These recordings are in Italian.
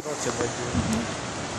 roccia e vai giù.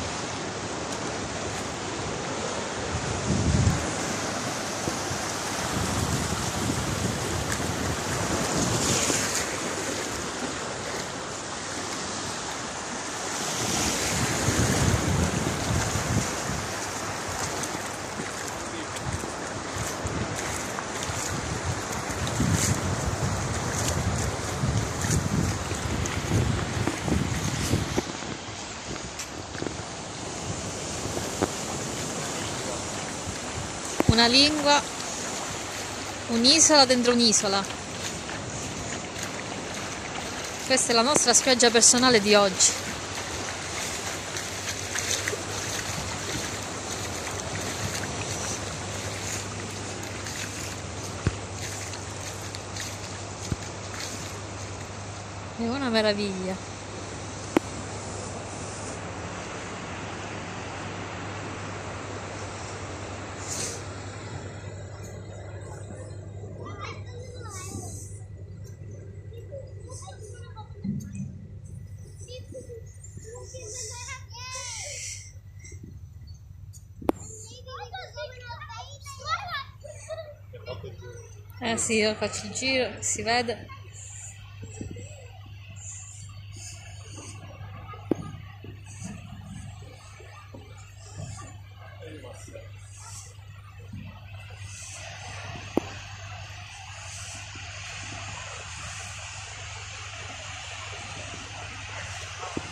Una lingua, un'isola dentro un'isola. Questa è la nostra spiaggia personale di oggi. È una meraviglia. Sì, io faccio il giro, si vede.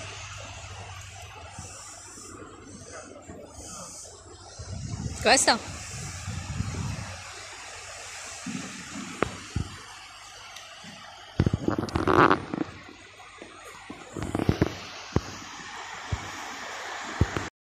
Questa?